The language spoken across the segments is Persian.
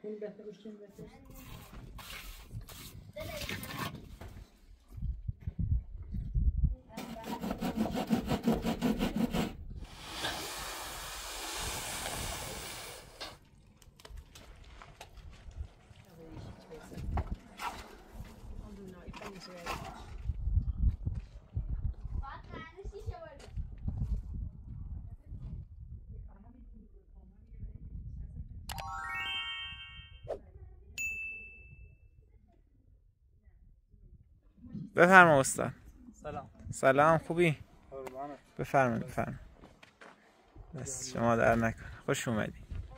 بفرما استاد. سلام. سلام، خوبی؟ بفرمایید بفرمایید. دست شما در نکنه. خوش اومدی.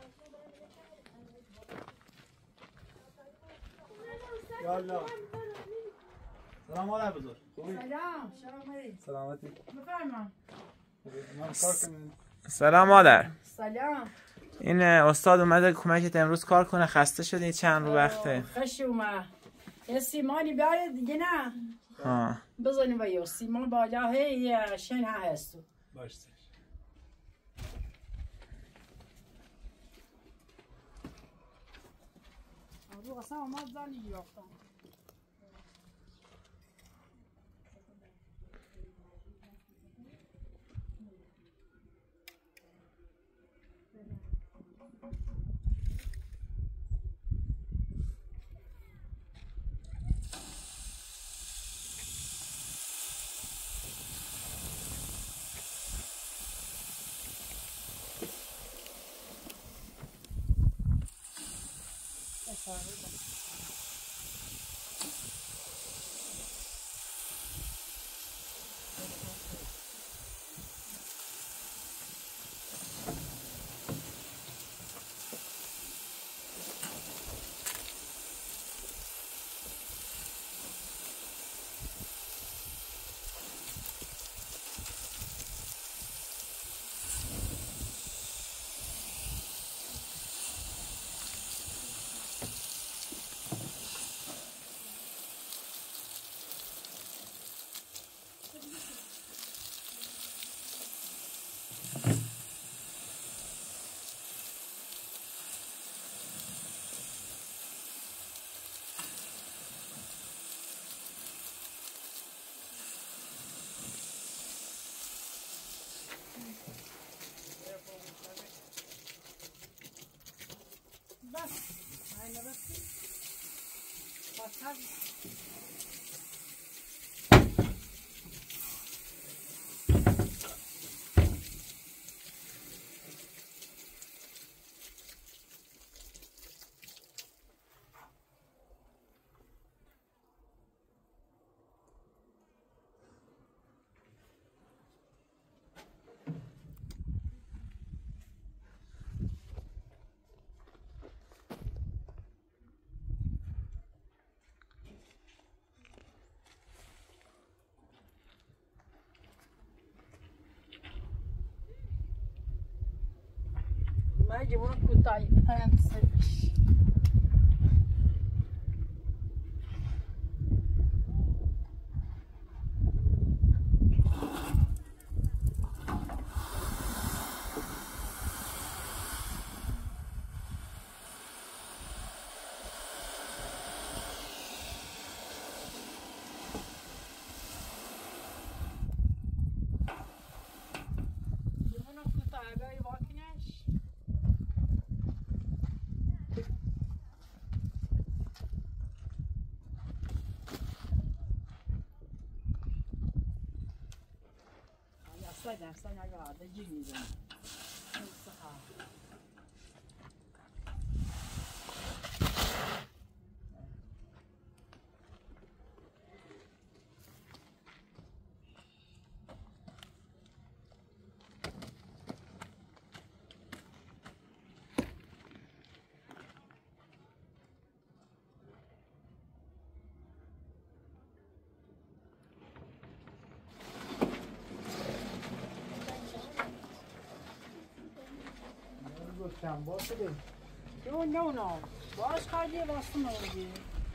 یالا. سلام مادر بزرگ. سلام، شما سلامتی. بفرما. من کار کنم. سلام مادر. سلام. این استاد اومده کمکت امروز کار کنه، خسته شدی چند رو وقته؟ خوش اومد. یه سیمانی بیاره دیگه نه. ها. بزنیم با یه سیمان بالا هی شن هستو. باشه. رو اصلا اومد زنی بیافتم. مگه برو کوتاهی هنسش درسا نگاه جیگ میزنی کم باشه نه باش خواهدی واسه نوردی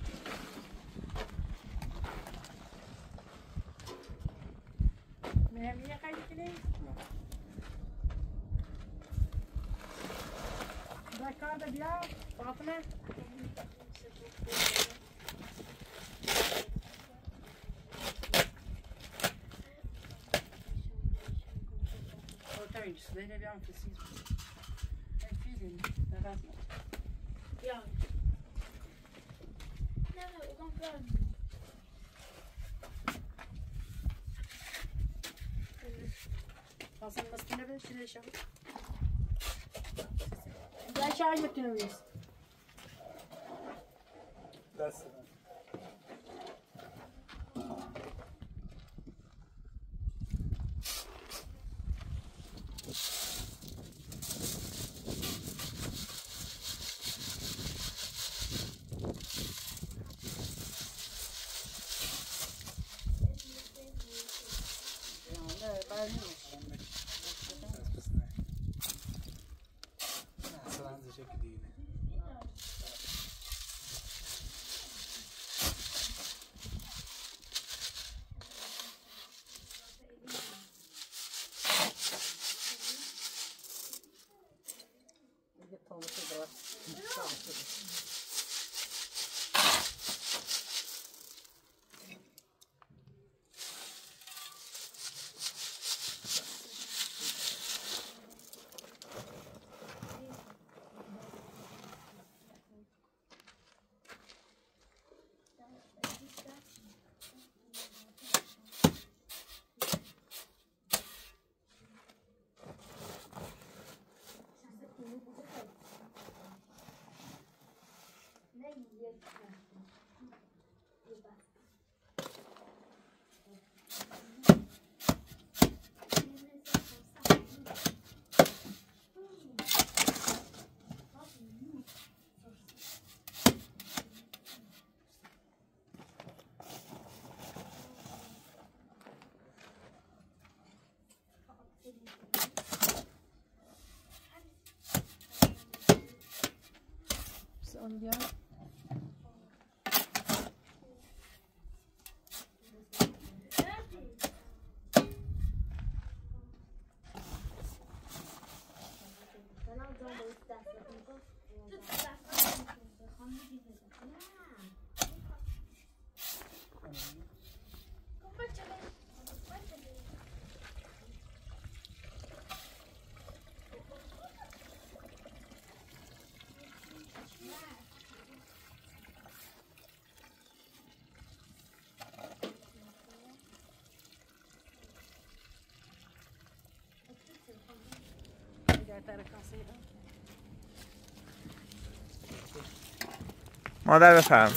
مهمیه خیلی کنی؟ سر کار ده بیا فاطمه Tabii ki de bir an kesin. Film, nefes mi? Ya. Ne var? Ulan ben. Hasan nasıl ne bir şey yaşam? Ben şarj etmiyoruz. Nasıl? Olha. مادر بفرم.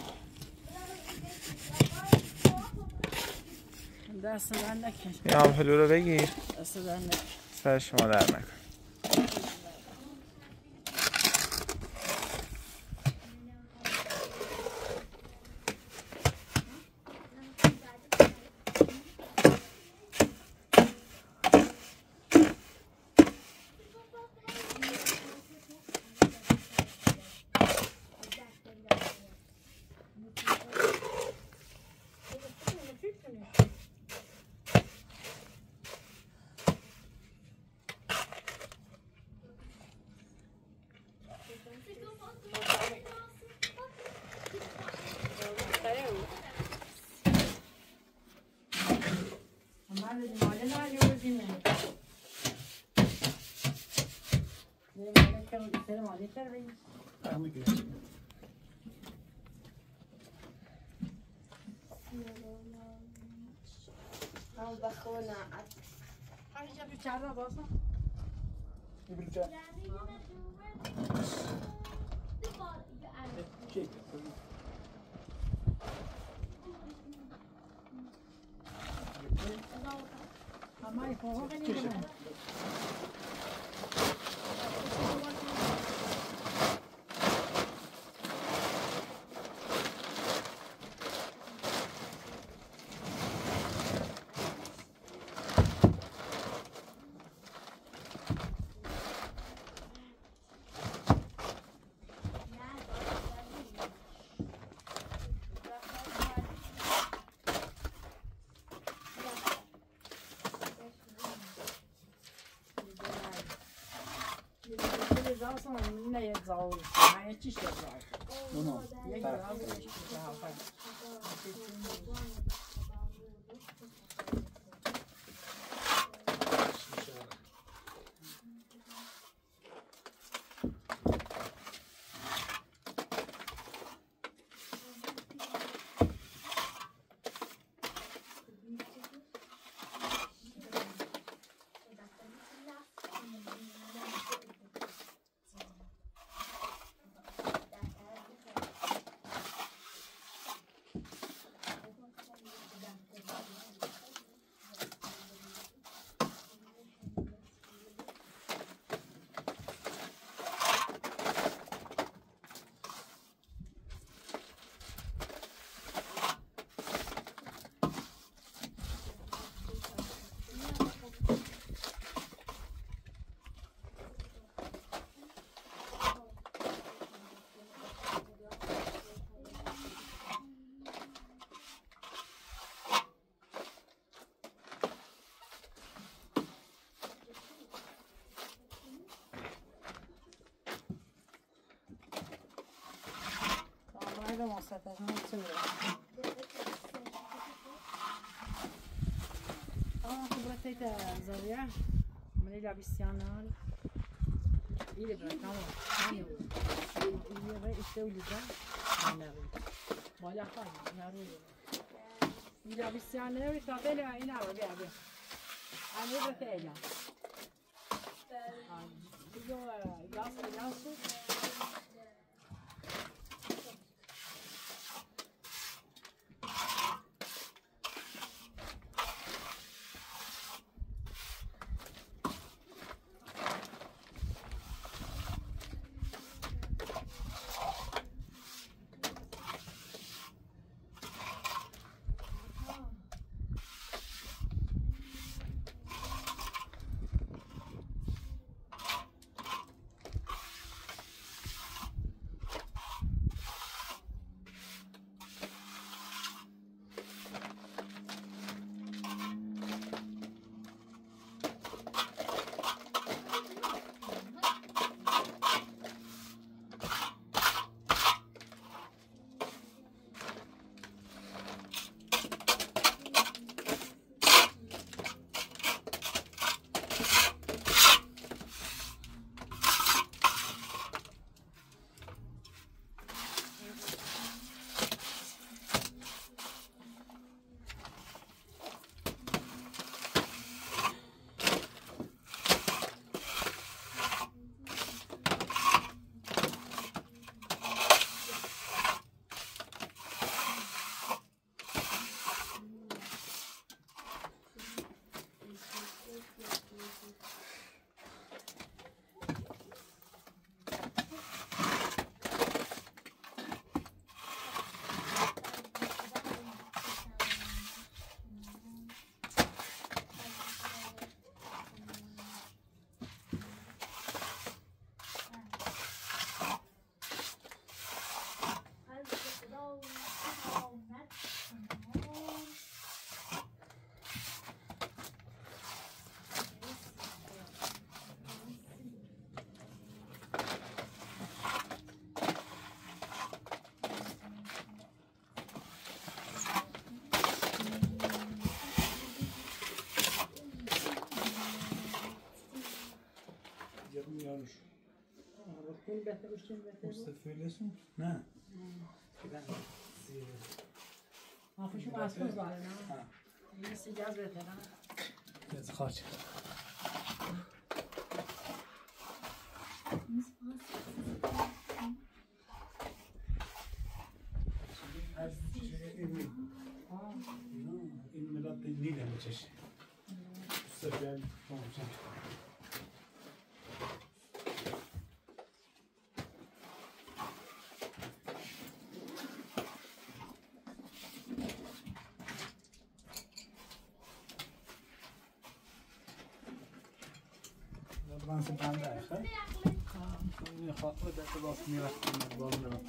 دست در نکن. یه آمپلو رو بگیر. دست در نکن. سر شما در نکن. جاست نه یه زاویه نه چیش زاویه اونو یک زاویه جهافه هذا مواصلات نسوي خبرتي زريعة من يلعب السيانال يلعب تمام يبغى يسوي لجان أنا ولا خايف يارو يلعب السيانال ويتعطي له يلعب بيعه أنا بتألم يجوا ياسو كل بث وش بث مستفيلسون نه ما في شو اسمه زعلنا بس اجازه بثنا از خاطر این ملت نیده میچشه سرگرد من سبحان الله خير من خاطر ده خلاص ميراث من الضامن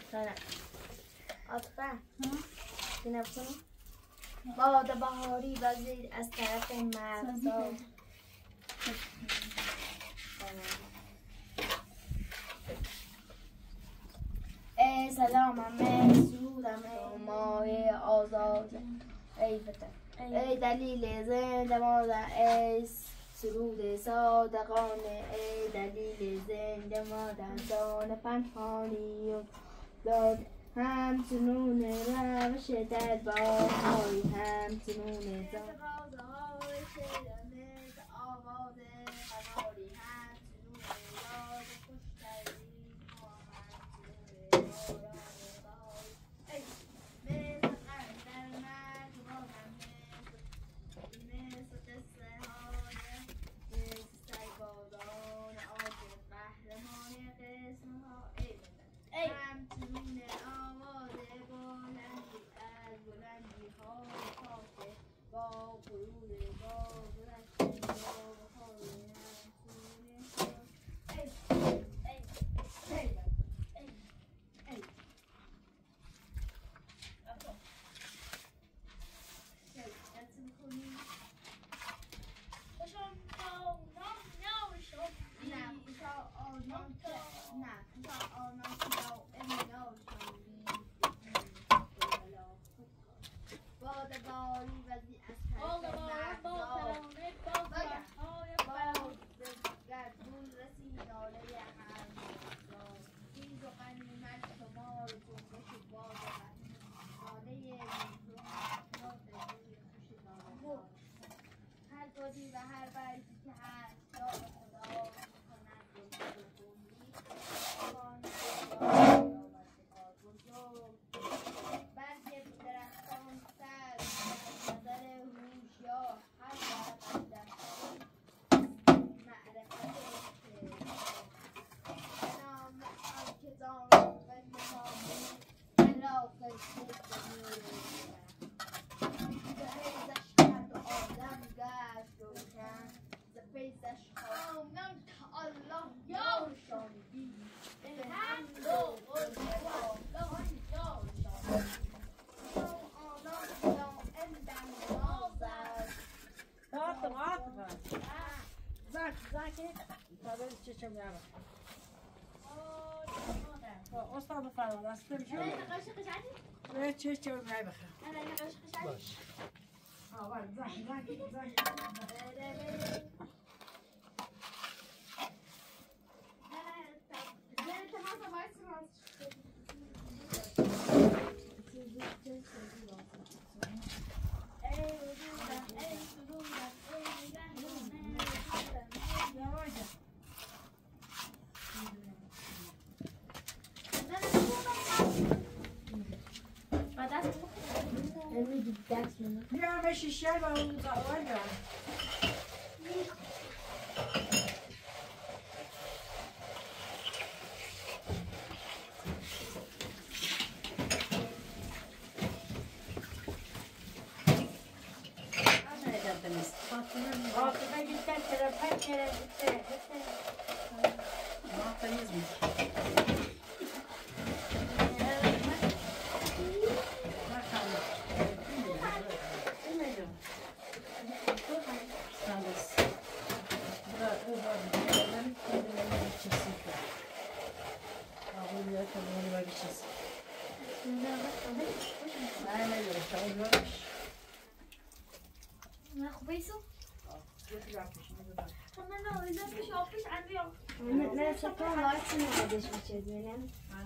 عاطفه اینم کنم باد بهاری وزید از طرف مرزا ای سلامم سرودم مای آزاد ای فتن ای دلیل زنده مادر ای سرود صادقانه ای دلیل زنده مادر جان پنهانی داد همچنون روش دربارهای همچنون رازهای شیرانه آواز قماری همچنون یاد خوشترین ها همچنون باران بهاری ای مثل قندر مجموعم مثل قصه های مثل سربازان عاشق قهرمان قسم ها ای همچنون آواز بلندی از بلندی های خاطر با غرور با گذشته با بخار همچنون ای ای ای ای ای دست میکنی خوشم آنان نوشم نه خوشم آنان نه خوشم آنان باد باری وزی از طرف گردون رسید ناله همزاد تیز و غنیمت شمار جنبش باد ناله میکرون خوش دارد هر بادی و هر برگی که هست یاد خدا میکند برگ درختان سر نظر هوشیار هر برق در معرفت نام آنکه زان و نمامه را فرشته ز فیضش کرد و آدم گشت روشن ز فیضش آنان که الله یارشان دید الحمد و استاد بفرمایید دست نمیشه به چه میای بخیر باش آوار زنگ بیا به شیشه با اون زاویه Altına gitten terapi kere gitti. Ne yaptınız mı? خوبه ایسو؟ نه سپاه واسه نمیدش میشه بینم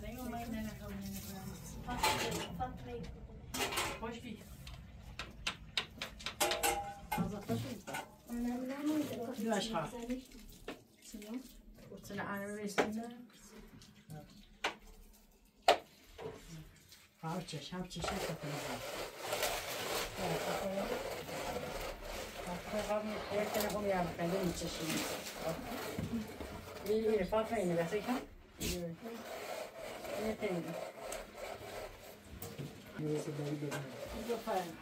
خوش بید دو اشخاص قلت انا رسیدم همچش یک تلفن یا بکنده میچشیم این فاطمه اینه بسه کن اینه تنگی نیسه داری بدونه اینجا فرم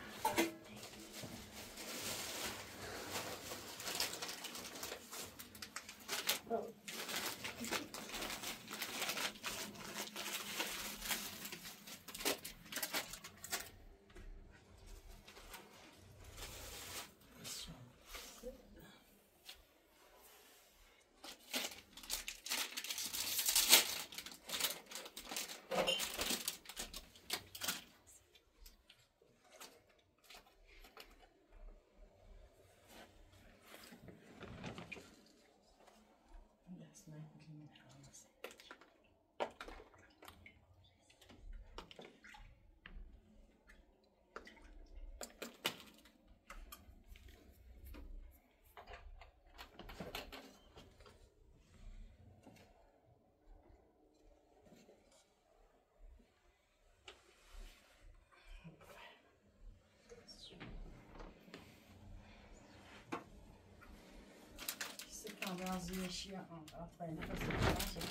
آزمایشی آفرین نفس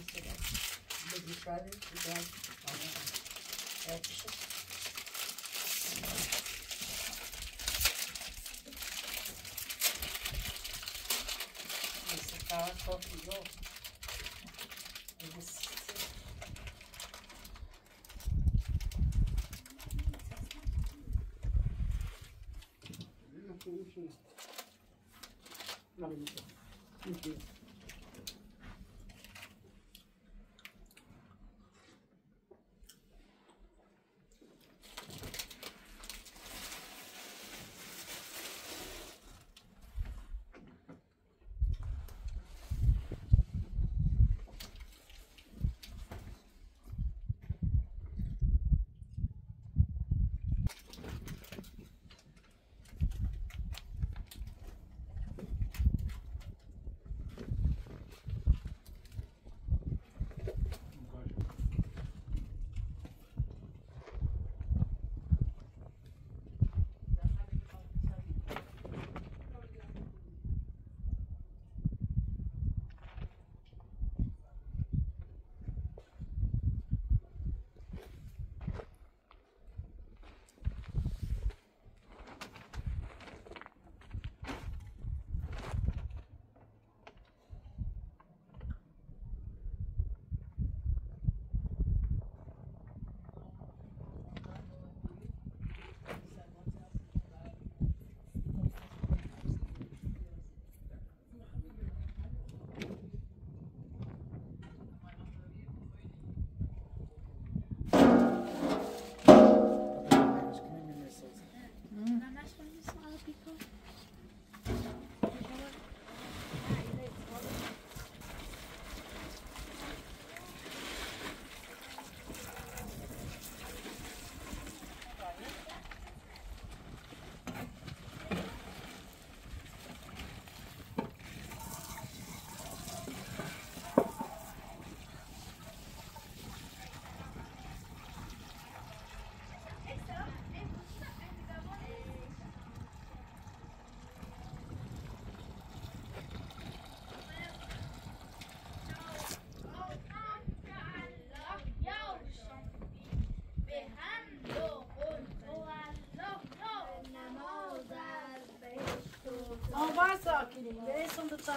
برسون به تا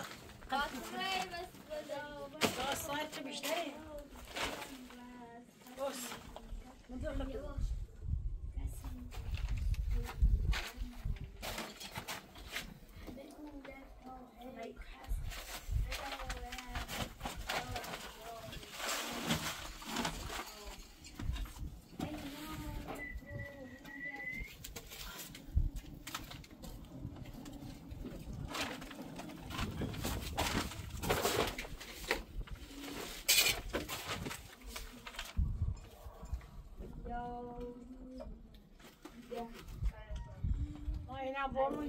ساعت چه بیشتری؟ بس اینا برو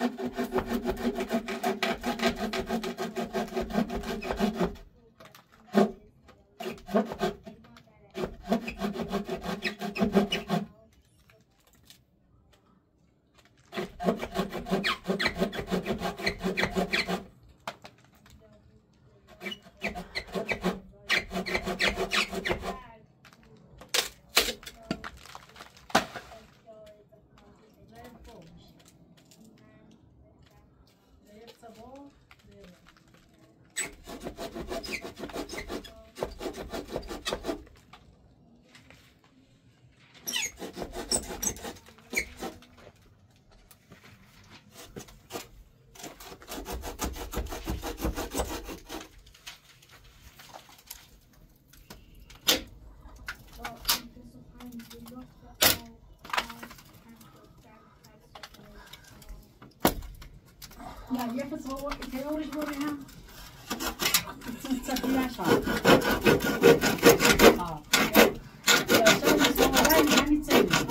Ja, je hebt het wel theorisch worden, ja. Het zegt niet eens aan. Ja, zo is het wel wij gaan niet zeggen.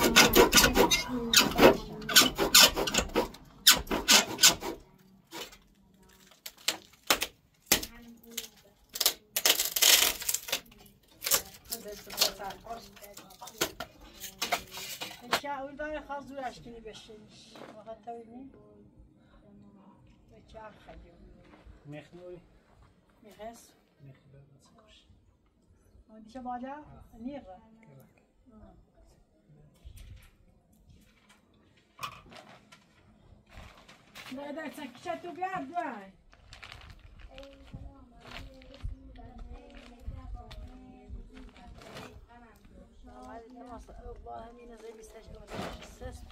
اول برای خواست دور اشکنی بشینش وقت تاویدنی به چهار خیلی میخ نوری میخست میخ ببینید خوش دیشه بالا نیغه نه در سکیشه تو بیار دوای والله همين زي بيستشعر السس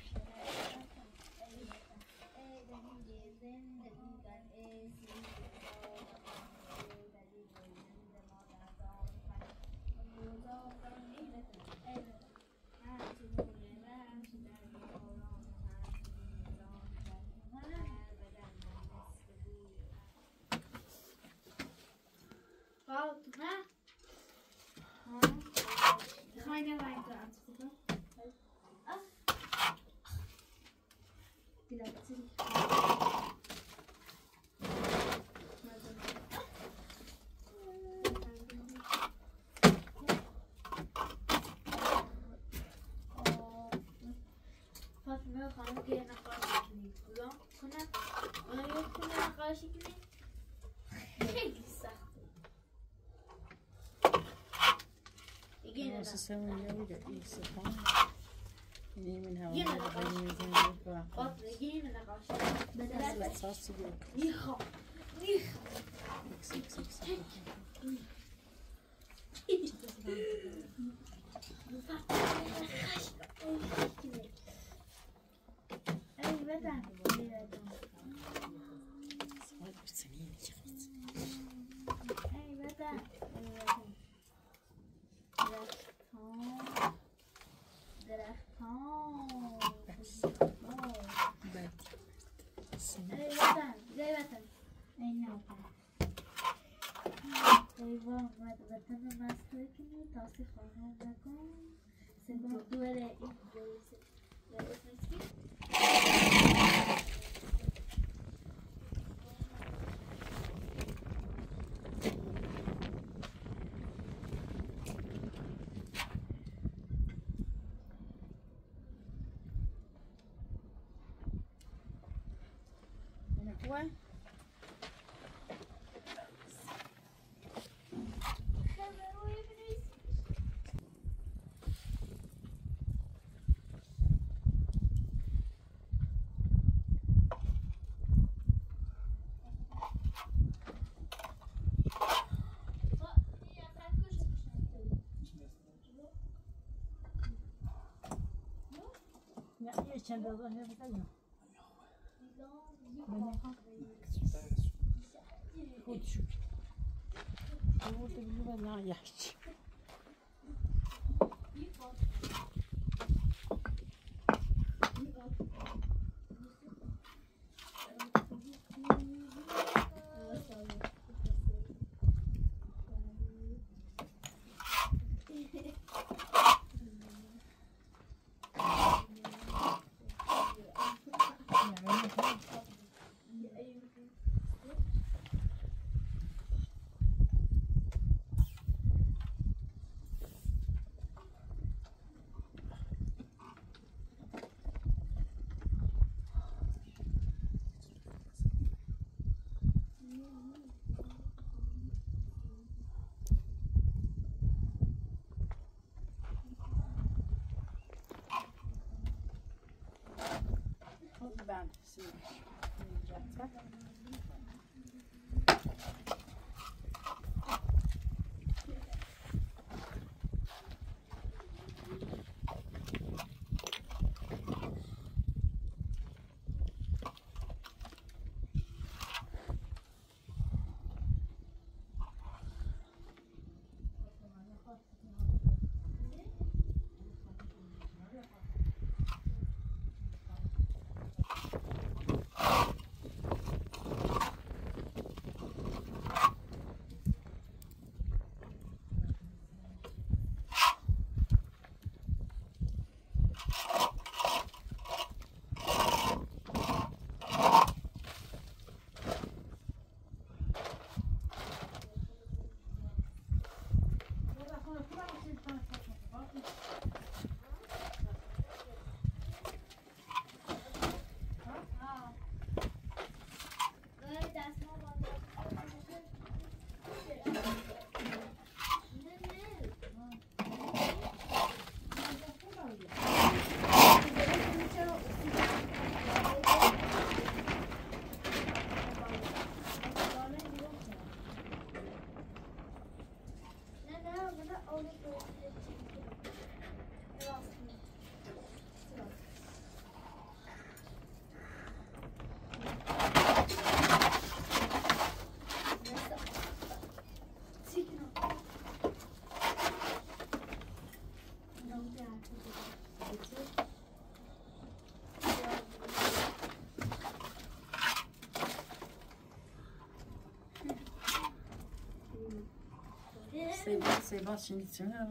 فاطمه خانم که نقاشی کنید کدام کنم آیا کنم نقاشی کنید خیلی سخته دیگه سوون يوجد إيه سبحان إني من هوا يلا غني زين فاطمه جينا نقاشي بدل صاص يقول نيخا وطن مسته کنی تاسی خواهم نکن سپاه دوره این جلسه خوبه؟ نه چند روزه نمی‌کنم. خود شو. خود دیگه نه یاش. Sei bastante, né?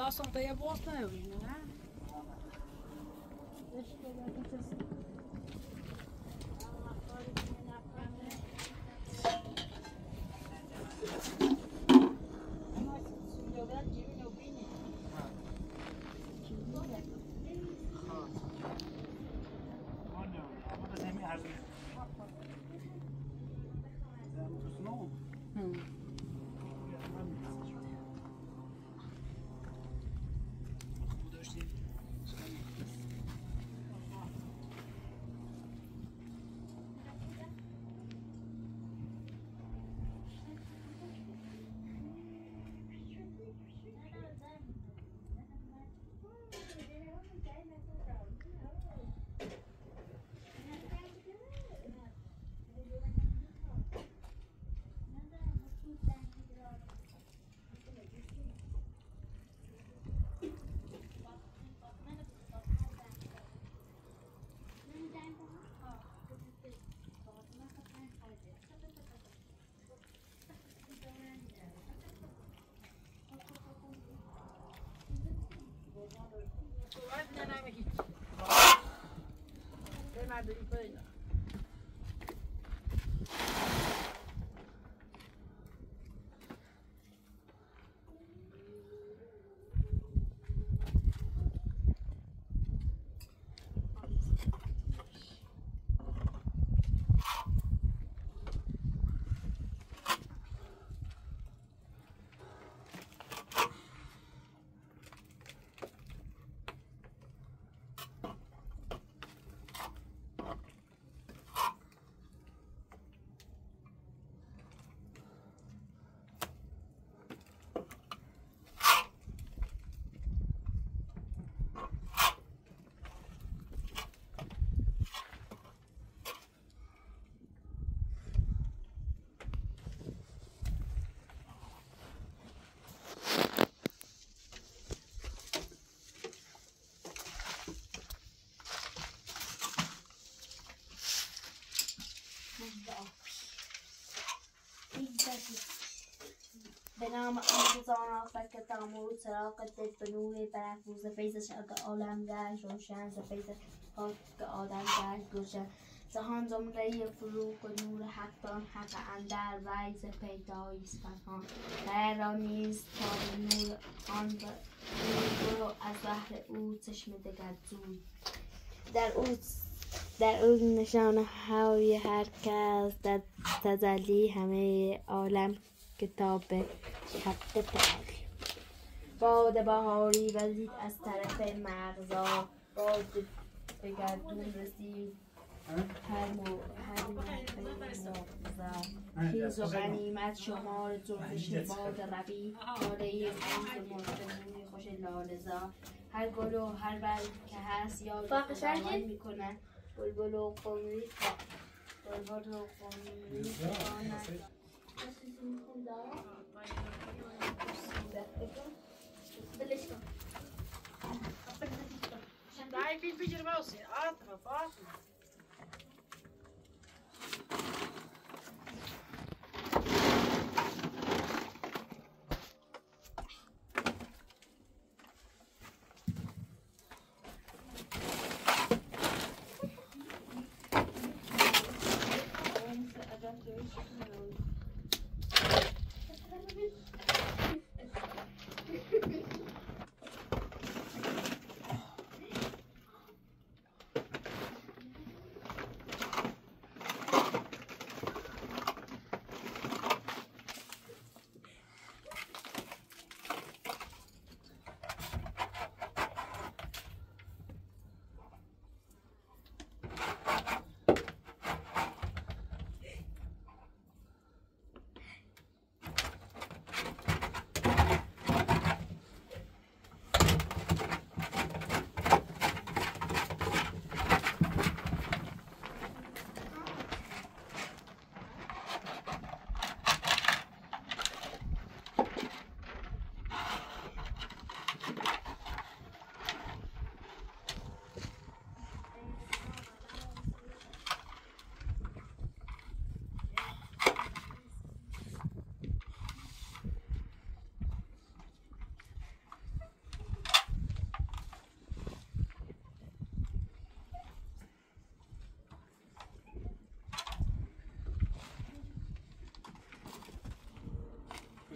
Assunto aí é bosta, né? Deixa eu pegar aqui. به نام آموزان آفت که تامور چراغ دل به نور برافروز فیضش که عالم گشت روشن ز فیض پاک که آدم گشت روشن جهان زمره فروغ و نور حق آن حق اندر وی ز پیداییست پنهان در را نیست تا به نور آن برو از بهر او چشم دگر جوی در او نشانه های هر کس در تجلی همه عالم کتاب حق تعالی باد بهاری وزید از طرف مغزا باد به گردون رسید هر مغزا خیز و غنیمت شمار جنبش باد ربی ناله روز مرغ خوش لاله‌زا هر گل و هر بر که هست یاد خداوند میکنه بلبل و قمری بلبل و قمری Dai, filho, vai você. Ah, tá fácil.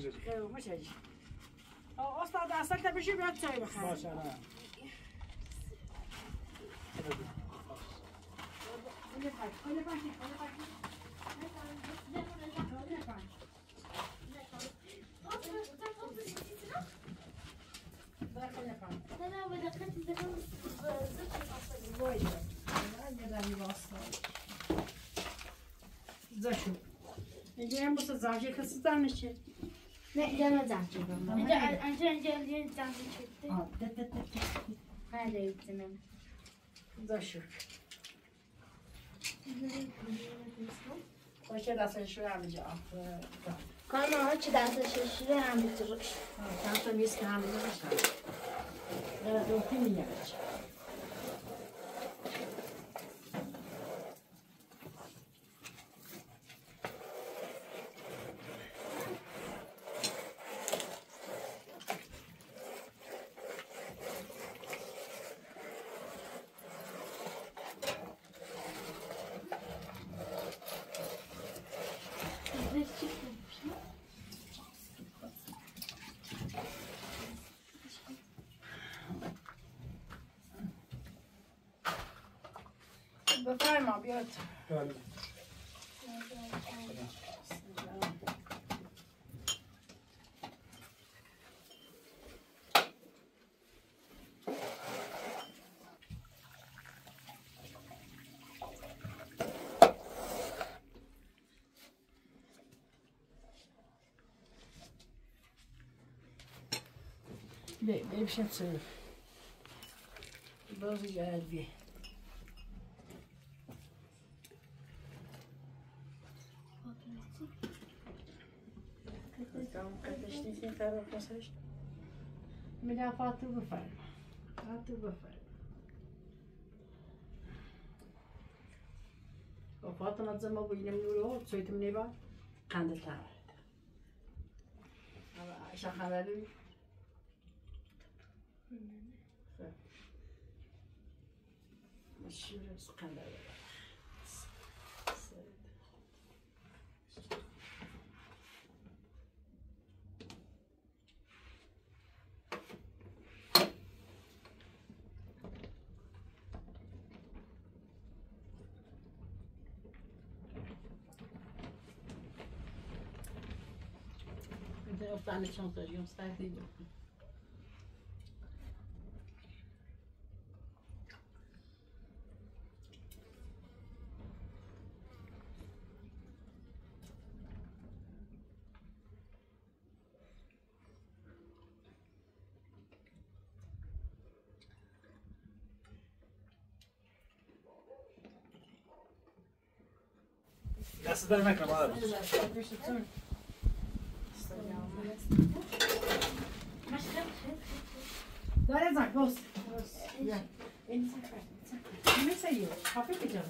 بگیر. استاد اصلا تبشی بیاد چای بخیر. باشه نه. زشو. اینجا هم بس زنجیر کسی دانشه. نه اینجا زنجیر بام. اینجا زنجیر چیه؟ خیلی ایتونم. زشو. باشه دستش رو هم اینجا. کاما ها چه دستش شیره هم بتروش. چند تا میز که هم بزنشن. روحی میگم. بفرما بیاد. بشم سر بازی جهد بی قدشتی فرق پسرش میگم فاتو بفرم فاتو بفرم و فاتو نزدم بگیرم نورو سویتم نیبا کندل تر عشق خبری ماشي سقنا انت افتح لك شنطة اليوم صحيح دست در نکنم آدم داره زن بس این میسیو کافی بجا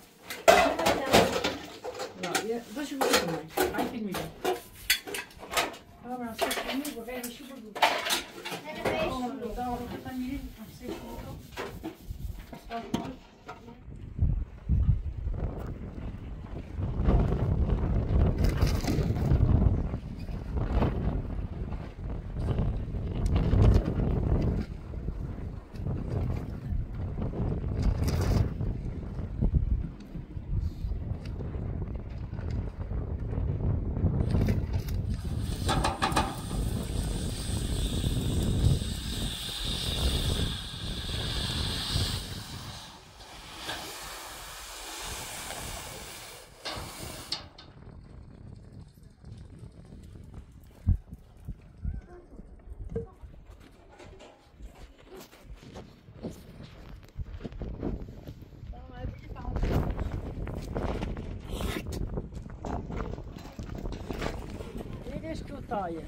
لا باش بگو من فیلم میگم آره سه میگو غیر شو بگو نه دارو تا میریم طاير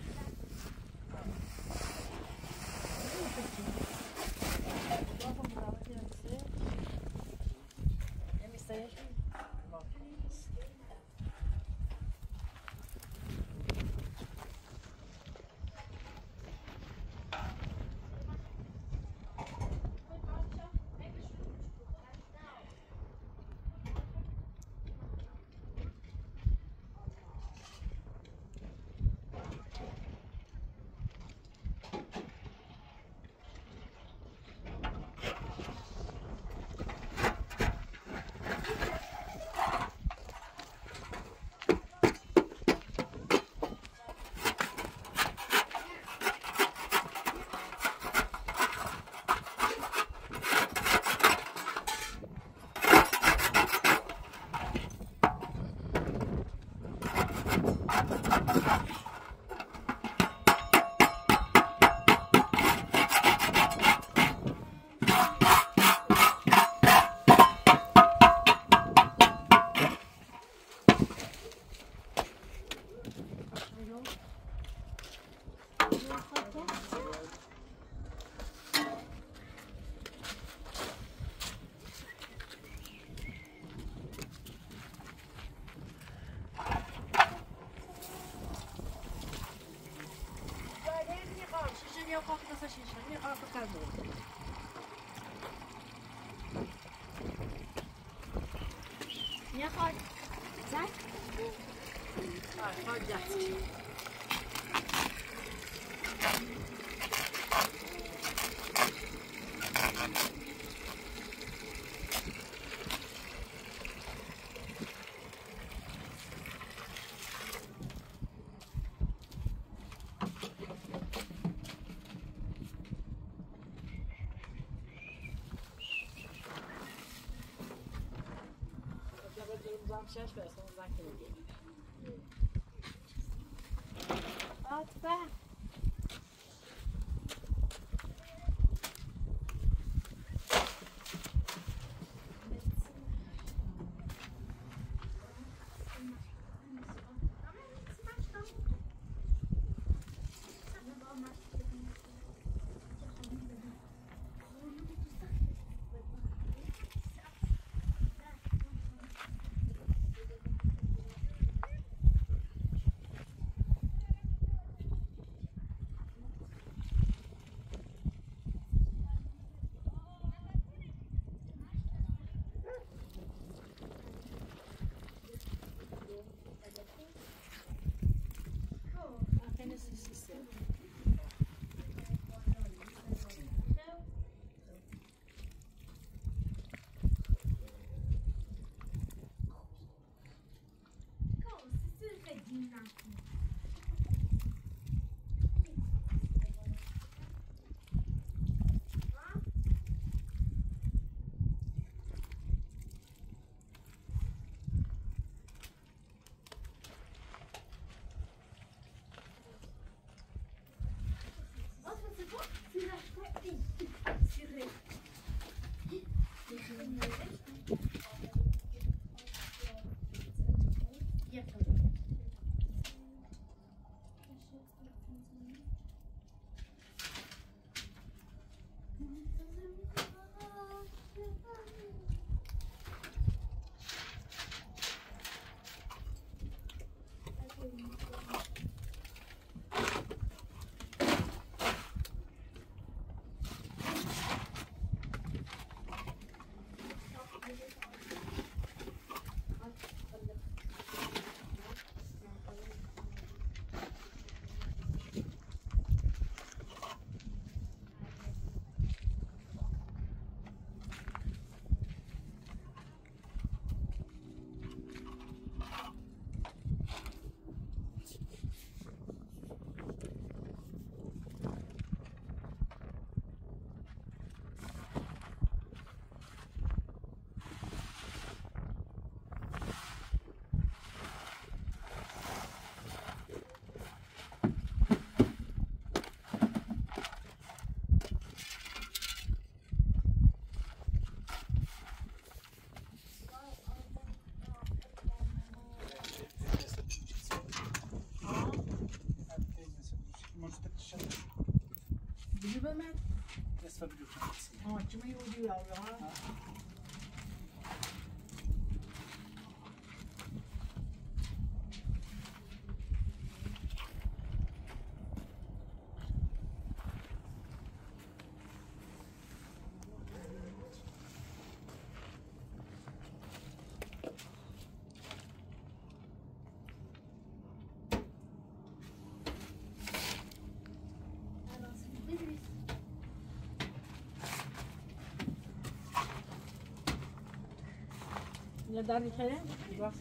Ya dar dikene. Bak.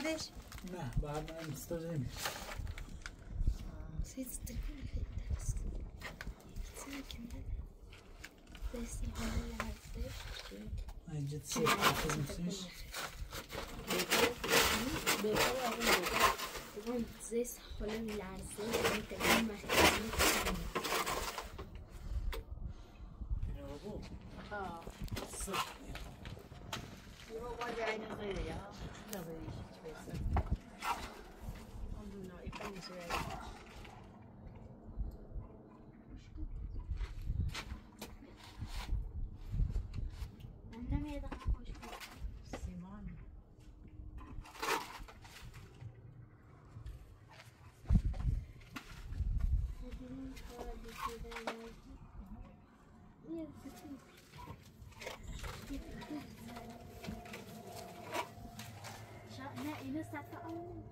بعدش؟ نه بعد من استریم Siz tıkın ederiz. Sakin de. Desi hala hazır. اینجا سیف می‌کنیش بگم زیست حالا لرزه میتونم محکمی کنم. اینو بگو آه صف یه بابا جایی نخیره یا نبریش بسن الحمدلله ایقانی سویه من نمیدونم خوش بود. سیمان ببینیم خالی شدن یه بسیم. نه اینو صفحه آن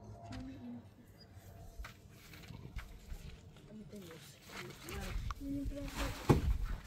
اینو برای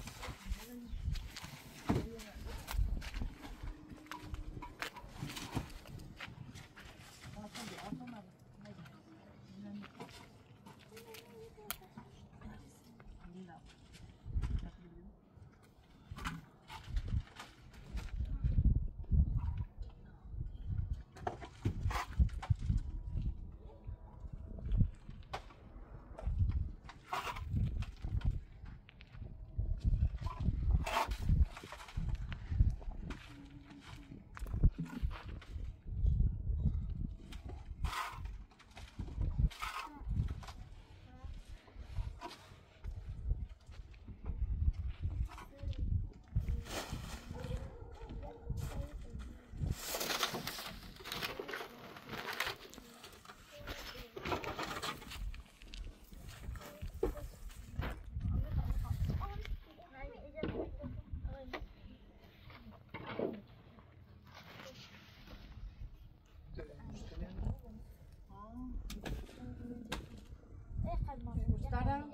مسترم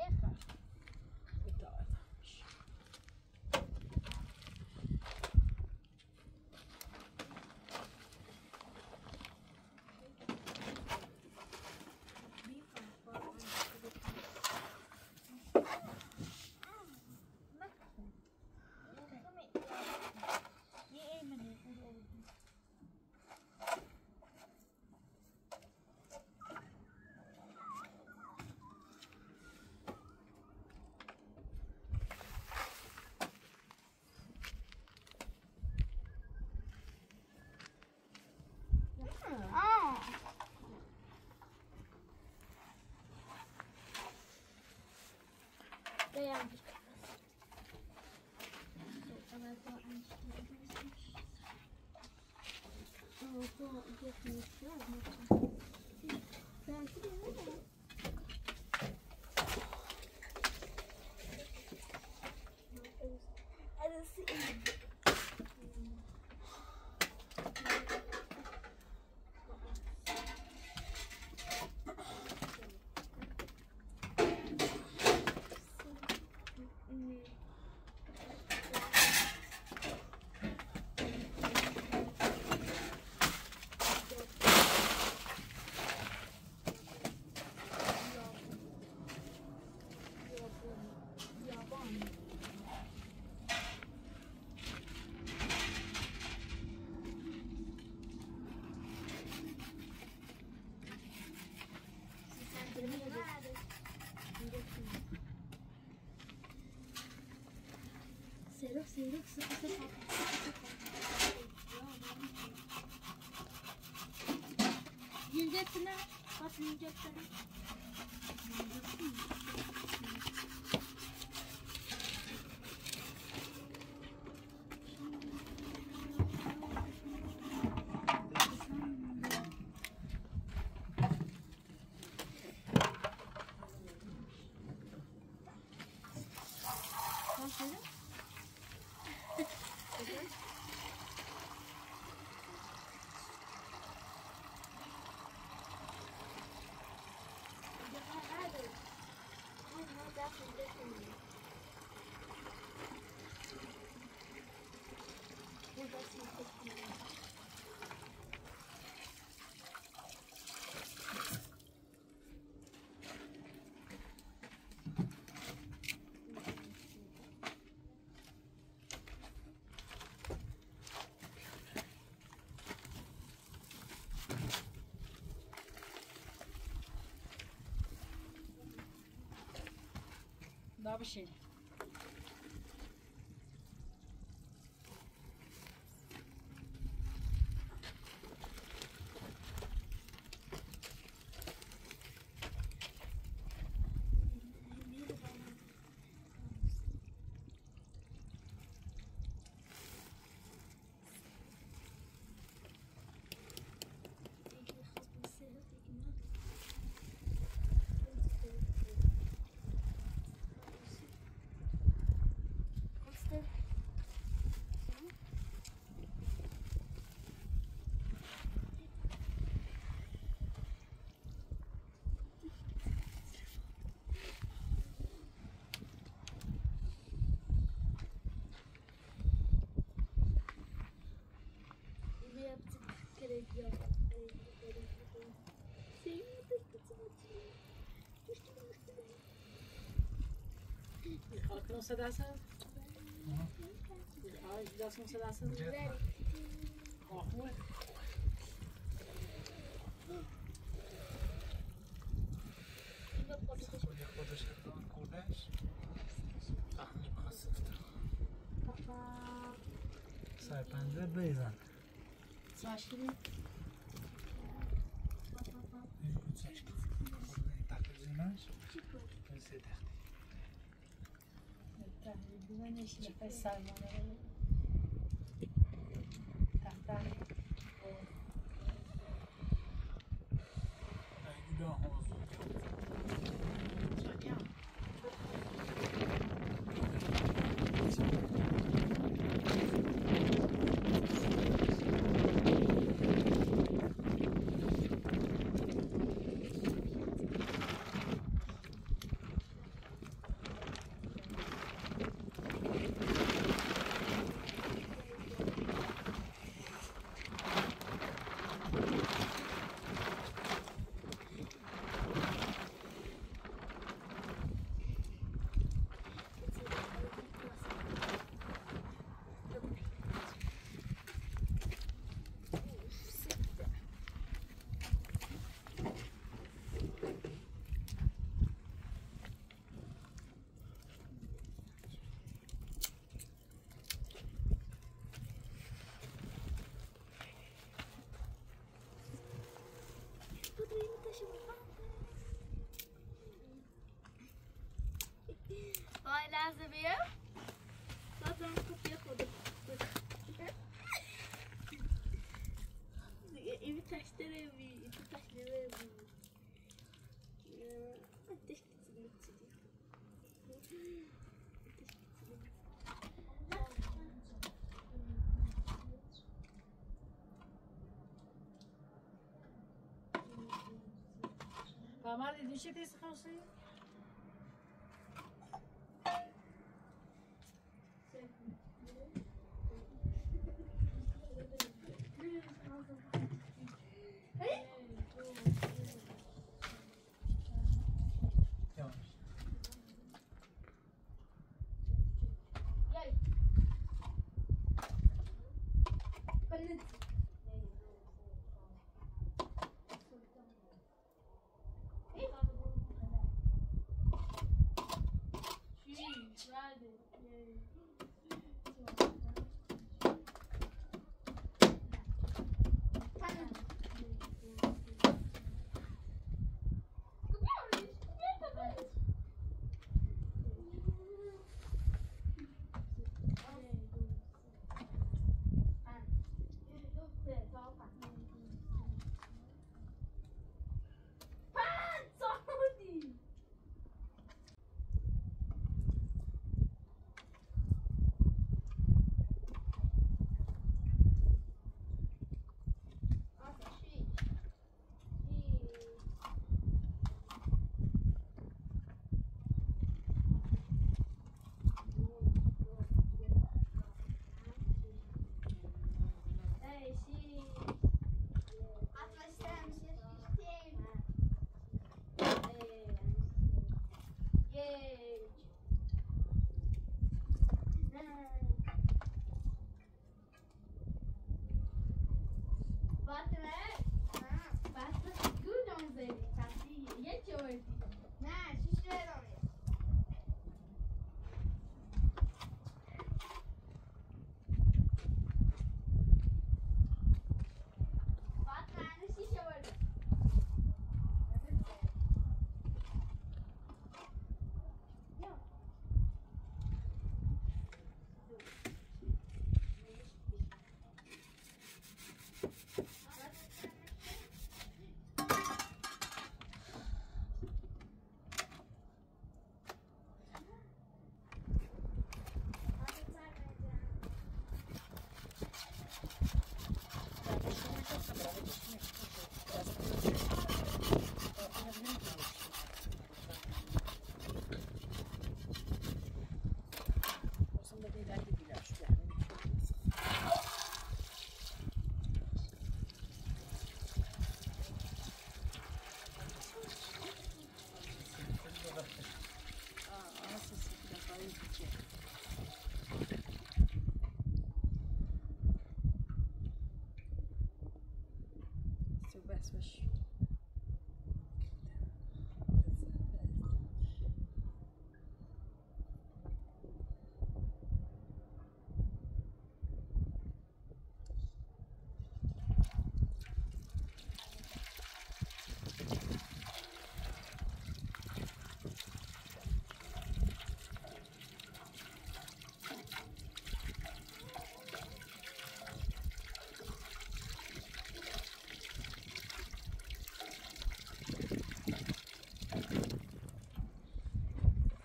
Yiyeceksin ha. Bak yiyeceksin. لا بشيل não se dá já se não se dá سای پنجه بیزن ساشکی وای لحظه بیا بازم کپی خودم این تشتره بی این تشتره بی ateş gitsin Tamam dedi şey de sıkıntı.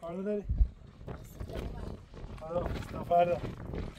کار داری؟ خدا تا فردا